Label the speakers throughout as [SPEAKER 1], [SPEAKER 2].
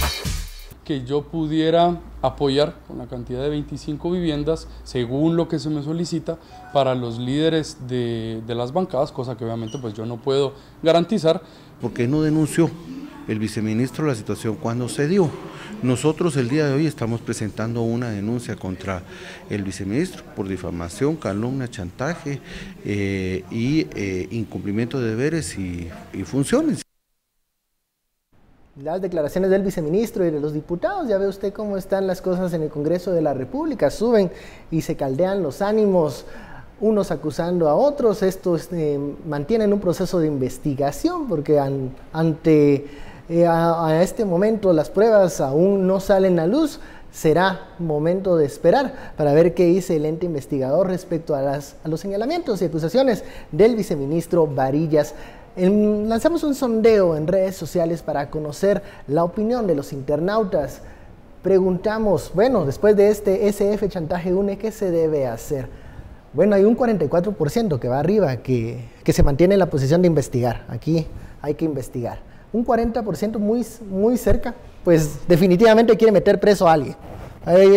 [SPEAKER 1] Que yo pudiera apoyar con la cantidad de 25 viviendas según lo que se me solicita para los líderes de las bancadas, cosa que obviamente pues yo no puedo garantizar.
[SPEAKER 2] ¿Por qué no denunció el viceministro la situación cuando se dio? Nosotros el día de hoy estamos presentando una denuncia contra el viceministro por difamación, calumnia, chantaje incumplimiento de deberes y funciones.
[SPEAKER 3] Las declaraciones del viceministro y de los diputados, ya ve usted cómo están las cosas en el Congreso de la República, suben y se caldean los ánimos, unos acusando a otros. Estos mantienen un proceso de investigación porque ante este momento las pruebas aún no salen a luz. Será momento de esperar para ver qué dice el ente investigador respecto a los señalamientos y acusaciones del viceministro Varillas. Lanzamos un sondeo en redes sociales para conocer la opinión de los internautas. Preguntamos, bueno, después de este SF Chantaje UNE, ¿qué se debe hacer? Bueno, hay un 44% que va arriba, que se mantiene en la posición de investigar. Aquí hay que investigar. Un 40% muy cerca, pues definitivamente quiere meter preso a alguien. Hay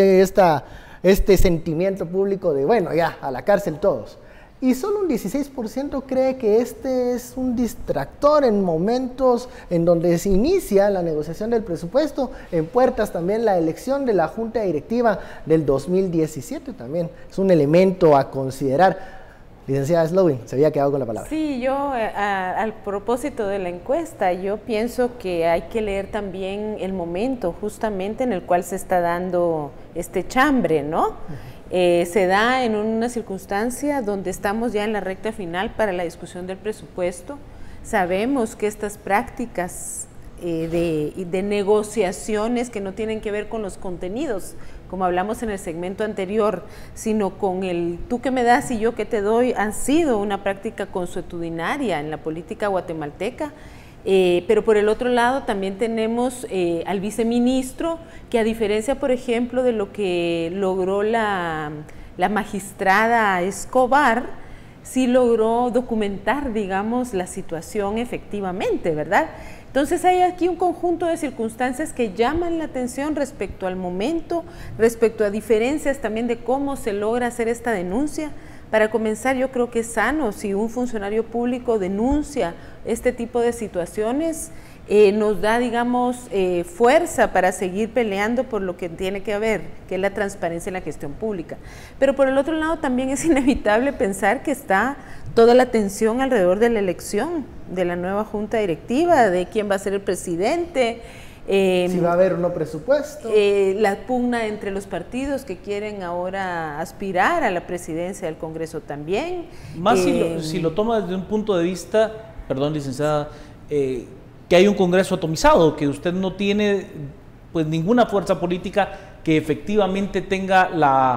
[SPEAKER 3] este sentimiento público de, bueno, ya, a la cárcel todos. Y solo un 16% cree que este es un distractor en momentos en donde se inicia la negociación del presupuesto, en puertas también la elección de la Junta Directiva del 2017 también. Es un elemento a considerar. Licenciada Slowin, se había quedado con la palabra.
[SPEAKER 4] Sí, yo al propósito de la encuesta, yo pienso que hay que leer también el momento justamente en el cual se está dando este chambre, ¿no? Se da en una circunstancia donde estamos ya en la recta final para la discusión del presupuesto. Sabemos que estas prácticas de negociaciones que no tienen que ver con los contenidos, como hablamos en el segmento anterior, sino con el tú que me das y yo que te doy, han sido una práctica consuetudinaria en la política guatemalteca. Pero por el otro lado también tenemos al viceministro que, a diferencia, por ejemplo, de lo que logró la magistrada Escobar, sí logró documentar, digamos, la situación efectivamente, ¿verdad? Entonces hay aquí un conjunto de circunstancias que llaman la atención respecto al momento, respecto a diferencias también de cómo se logra hacer esta denuncia. Para comenzar, yo creo que es sano si un funcionario público denuncia este tipo de situaciones, nos da, digamos, fuerza para seguir peleando por lo que tiene que haber, que es la transparencia en la gestión pública. Pero por el otro lado también es inevitable pensar que está toda la tensión alrededor de la elección de la nueva Junta Directiva, de quién va a ser el presidente,
[SPEAKER 3] si va a haber o no presupuesto.
[SPEAKER 4] La pugna entre los partidos que quieren ahora aspirar a la presidencia del Congreso también.
[SPEAKER 5] Más si lo toma desde un punto de vista, perdón, licenciada, que hay un Congreso atomizado, que usted no tiene pues ninguna fuerza política que efectivamente tenga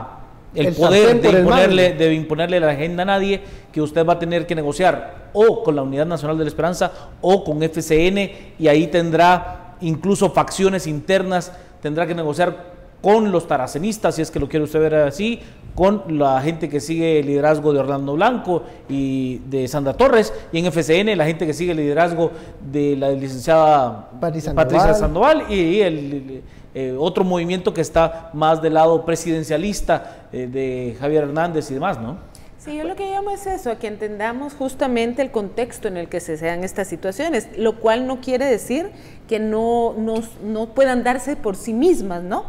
[SPEAKER 5] el poder de imponerle la agenda a nadie, que usted va a tener que negociar o con la Unidad Nacional de la Esperanza o con FCN, y ahí tendrá incluso facciones internas, tendrá que negociar con los taracenistas, si es que lo quiere usted ver así, con la gente que sigue el liderazgo de Orlando Blanco y de Sandra Torres, y en FCN la gente que sigue el liderazgo de la licenciada Patricia Sandoval y el otro movimiento que está más del lado presidencialista de Javier Hernández y demás, ¿no?
[SPEAKER 4] Sí, yo lo que llamo es eso, a que entendamos justamente el contexto en el que se dan estas situaciones, lo cual no quiere decir que no puedan darse por sí mismas, ¿no?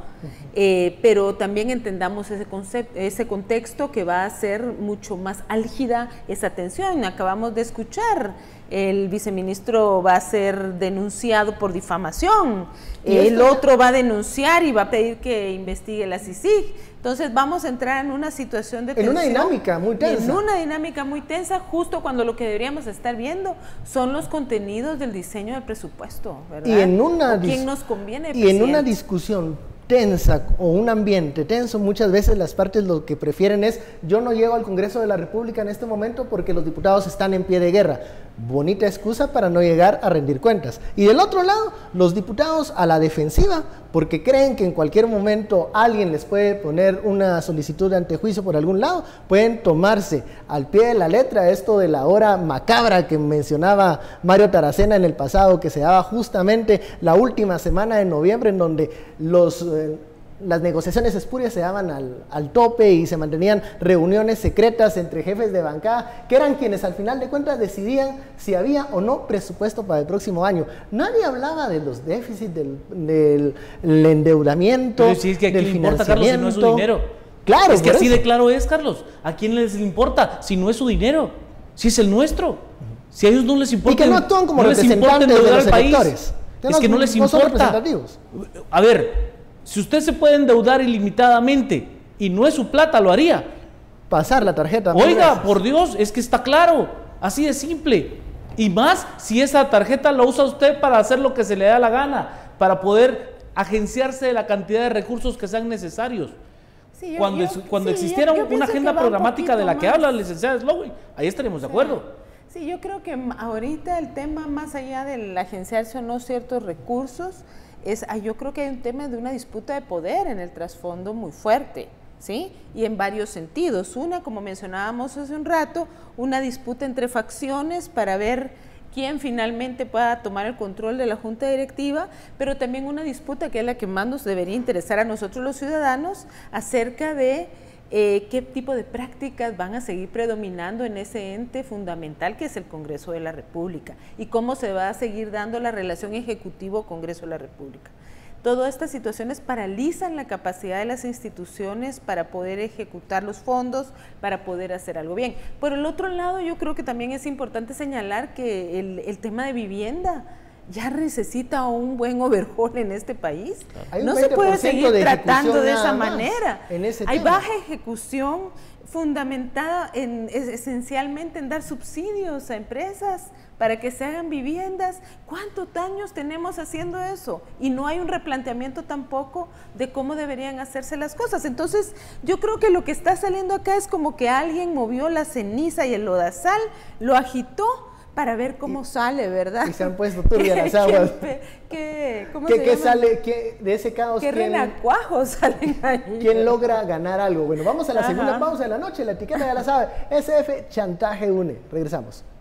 [SPEAKER 4] Pero también entendamos ese contexto que va a ser mucho más álgida esa tensión. Acabamos de escuchar, el viceministro va a ser denunciado por difamación, el otro va a denunciar y va a pedir que investigue la CICIG. Entonces vamos a entrar en una situación de tensión.
[SPEAKER 3] En una dinámica muy tensa.
[SPEAKER 4] En una dinámica muy tensa, justo cuando lo que deberíamos estar viendo son los contenidos del diseño del presupuesto, ¿verdad?
[SPEAKER 3] Y en una
[SPEAKER 4] ¿quién nos conviene,
[SPEAKER 3] y en una discusión tensa o un ambiente tenso, muchas veces las partes lo que prefieren es: yo no llego al Congreso de la República en este momento porque los diputados están en pie de guerra. bonita excusa para no llegar a rendir cuentas. Y del otro lado, los diputados a la defensiva, porque creen que en cualquier momento alguien les puede poner una solicitud de antejuicio por algún lado, pueden tomarse al pie de la letra esto de la hora macabra que mencionaba Mario Taracena en el pasado, que se daba justamente la última semana de noviembre, en donde las negociaciones espurias se daban al tope y se mantenían reuniones secretas entre jefes de bancada, que eran quienes al final de cuentas decidían si había o no presupuesto para el próximo año. Nadie hablaba de los déficits, del endeudamiento,
[SPEAKER 5] pero si es que
[SPEAKER 3] del
[SPEAKER 5] financiamiento. Carlos, si no es su dinero.
[SPEAKER 3] Claro,
[SPEAKER 5] es que así de claro es, Carlos. ¿A quién les importa si no es su dinero? Si es el nuestro. Si a ellos no les importa.
[SPEAKER 3] Y que no actúan como representantes de los electores.
[SPEAKER 5] Es que no les importa. A ver, si usted se puede endeudar ilimitadamente y no es su plata, lo haría.
[SPEAKER 3] Pasar la tarjeta.
[SPEAKER 5] Oiga, por Dios, es que está claro, así de simple. Y más si esa tarjeta la usa usted para hacer lo que se le da la gana, para poder agenciarse de la cantidad de recursos que sean necesarios. Sí, cuando existiera una agenda programática de la que habla la licenciada Slowey, ahí estaríamos de acuerdo.
[SPEAKER 4] Sí, yo creo que ahorita el tema, más allá del agenciarse o no ciertos recursos, yo creo que hay un tema de una disputa de poder en el trasfondo muy fuerte, ¿sí? Y en varios sentidos. Una, como mencionábamos hace un rato, una disputa entre facciones para ver quién finalmente pueda tomar el control de la junta directiva, pero también una disputa que es la que más nos debería interesar a nosotros los ciudadanos acerca de qué tipo de prácticas van a seguir predominando en ese ente fundamental que es el Congreso de la República y cómo se va a seguir dando la relación Ejecutivo-Congreso de la República. Todas estas situaciones paralizan la capacidad de las instituciones para poder ejecutar los fondos, para poder hacer algo bien. Por el otro lado, yo creo que también es importante señalar que el tema de vivienda ya necesita un buen overhaul en este país. Claro. No se puede seguir tratando de esa manera. Hay baja ejecución fundamentada esencialmente en dar subsidios a empresas para que se hagan viviendas. ¿Cuántos años tenemos haciendo eso? Y no hay un replanteamiento tampoco de cómo deberían hacerse las cosas. Entonces, yo creo que lo que está saliendo acá es como que alguien movió la ceniza y el lodazal, lo agitó para ver cómo sale, ¿verdad?
[SPEAKER 3] Y se han puesto turbias las aguas. ¿Qué sale de ese caos?
[SPEAKER 4] ¿Qué renacuajos salen ahí?
[SPEAKER 3] ¿Quién logra ganar algo? Bueno, vamos a la segunda pausa de la noche. La etiqueta ya la sabe. SF Chantaje Une. Regresamos.